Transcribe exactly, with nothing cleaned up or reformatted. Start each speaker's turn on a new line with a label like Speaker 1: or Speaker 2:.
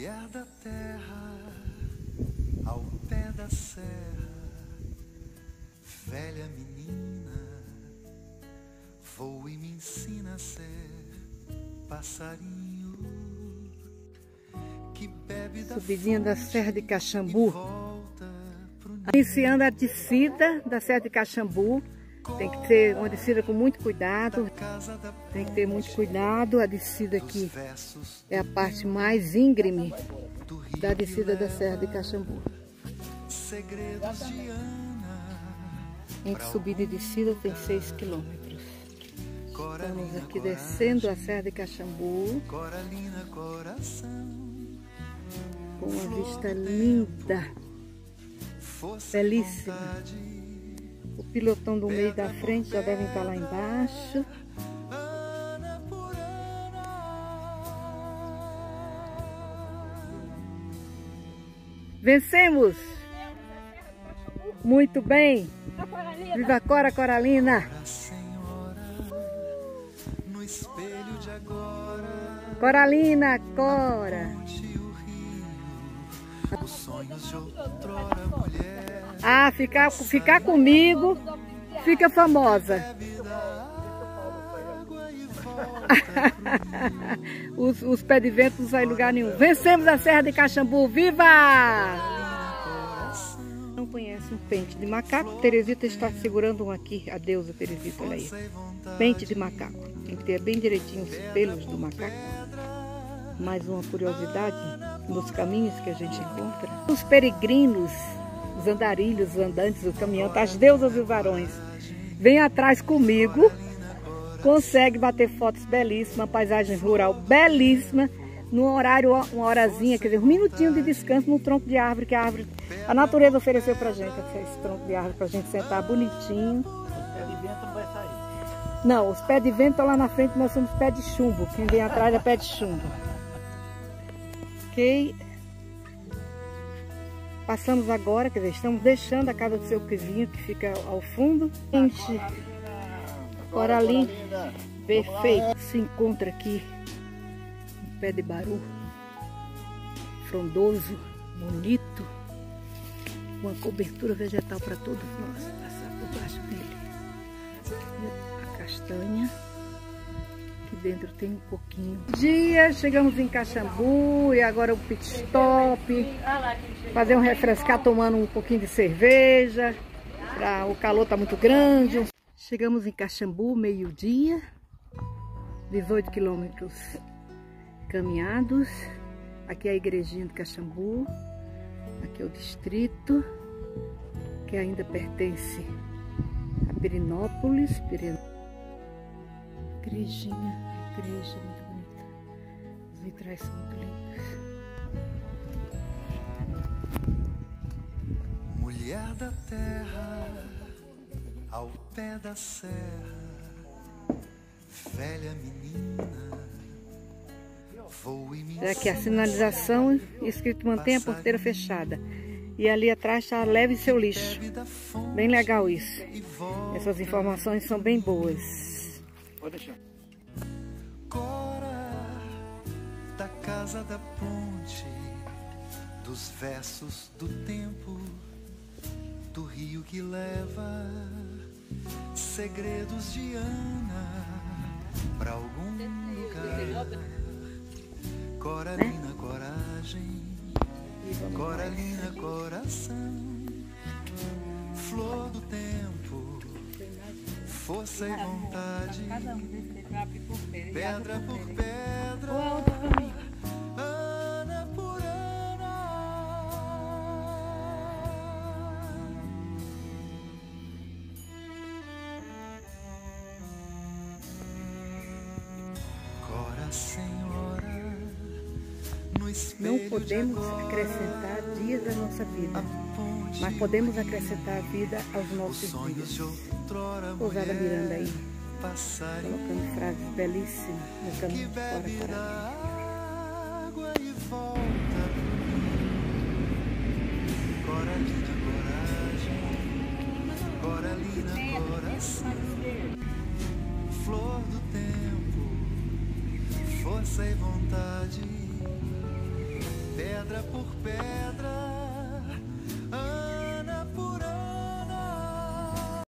Speaker 1: Mulher da terra, ao pé da serra, velha menina, voa e me ensina a ser passarinho que bebe da
Speaker 2: subidinha da Serra de Caxambu. Iniciando a descida da Serra de Caxambu. Tem que ter uma descida com muito cuidado. Tem que ter muito cuidado. A descida aqui é a parte mais íngreme da descida da Serra de Caxambu. Entre subida e descida tem seis quilômetros. Estamos aqui descendo a Serra de Caxambu, com uma vista linda, belíssima. O pilotão do meio da frente já devem estar lá embaixo. Vencemos! Muito bem! Viva a Cora Coralina! Coralina, Cora! Ah, ficar, ficar comigo, fica famosa. os, os pés de vento não saem em lugar nenhum. Vencemos a Serra de Caxambu, viva! Não conhece um pente de macaco? Teresita está segurando um aqui, a deusa Teresita, olha aí. Pente de macaco, tem que ter bem direitinho os pelos do macaco. Mais uma curiosidade nos caminhos que a gente encontra. Os peregrinos, os andarilhos, os andantes, o caminhante, as deusas e os varões, vem atrás comigo, consegue bater fotos belíssimas, uma paisagem rural belíssima, num horário, uma horazinha, quer dizer, um minutinho de descanso no tronco de árvore, que a árvore, a natureza ofereceu pra gente, esse tronco de árvore pra gente sentar bonitinho.
Speaker 3: Os pés de vento não vai sair.
Speaker 2: Não, os pés de vento estão lá na frente, nós somos pé de chumbo, quem vem atrás é pé de chumbo. Ok. Passamos agora, quer dizer, estamos deixando a casa do seu Quizinho, que fica ao fundo. Gente, Coralina, perfeito. Se encontra aqui um pé de baru, frondoso, bonito, uma cobertura vegetal para todos nós passar por baixo dele. A castanha. Aqui dentro tem um pouquinho. Dia, chegamos em Caxambu e agora o pit stop. Fazer um refrescar tomando um pouquinho de cerveja. Pra, o calor tá muito grande. Chegamos em Caxambu, meio-dia. dezoito quilômetros caminhados. Aqui é a igrejinha de Caxambu. Aqui é o distrito, que ainda pertence a Pirenópolis. Pirenópolis. Igrejinha, igreja muito bonita. Os vitrais são muito lindos.
Speaker 1: Mulher da terra, ao pé da serra, velha menina, voa e me
Speaker 2: Aqui a sinalização escrito mantenha a porteira fechada. E ali atrás está leve seu lixo. Bem legal isso. Essas informações são bem boas.
Speaker 3: Pode deixar.
Speaker 1: Cora da casa da ponte, dos versos do tempo, do rio que leva segredos de Ana pra algum lugar. Coralina, coragem, Coralina, coração, flor do tempo, força e vontade, pedra por pedra, Ana por Ana. Cora, Senhora, no espelho.
Speaker 2: Não podemos acrescentar dias da nossa vida, mas podemos acrescentar vida aos nossos dias. Pousada Miranda aí, colocando frases belíssimas no caminho de Cora Coralina.
Speaker 1: Coralina, coragem, Coralina, coração, flor do tempo, força e vontade, pedra por pedra,